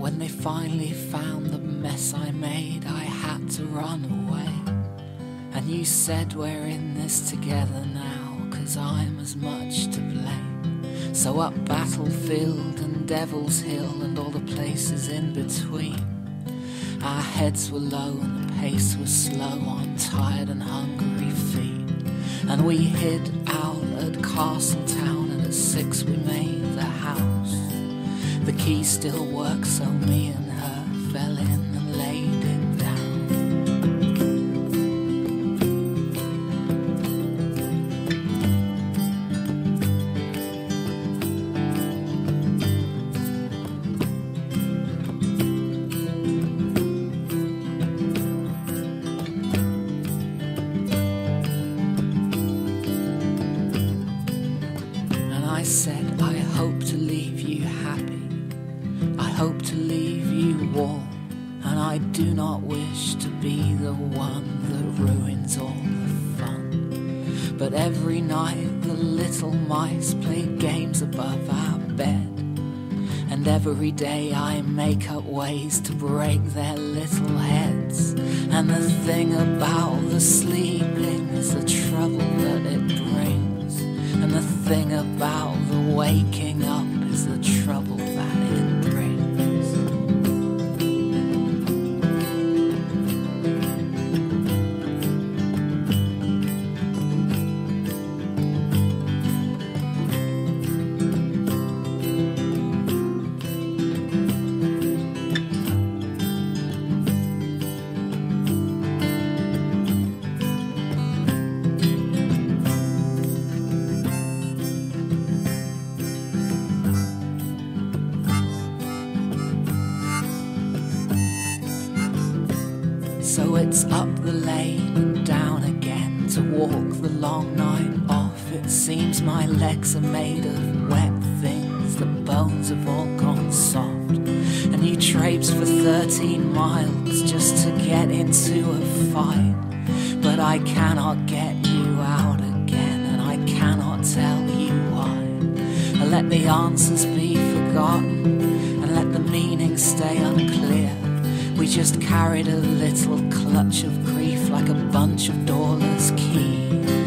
When they finally found the mess I made, I had to run away. And you said we're in this together now, 'cause I'm as much to blame. So up Battlefield and Devil's Hill and all the places in between, our heads were low and the pace was slow on tired and hungry feet. And we hid out at Castletown, and at 6 we made the house. The key still works, so me and her fell in and laid it down. And I said, I hope to leave you happy, I hope to leave you warm, and I do not wish to be the one that ruins all the fun. But every night the little mice play games above our bed, and every day I make up ways to break their little heads. And the thing about the sleeping is the trouble that it brings, and the thing about the waking up is the trouble that it brings. So it's up the lane and down again to walk the long night off. It seems my legs are made of wet things, the bones have all gone soft. And you traipsed for 13 miles just to get into a fight. But I cannot get you out again, and I cannot tell you why. I let the answers be forgotten and let the meaning stay unclear. We just carried a little clutch of grief like a bunch of doorless keys.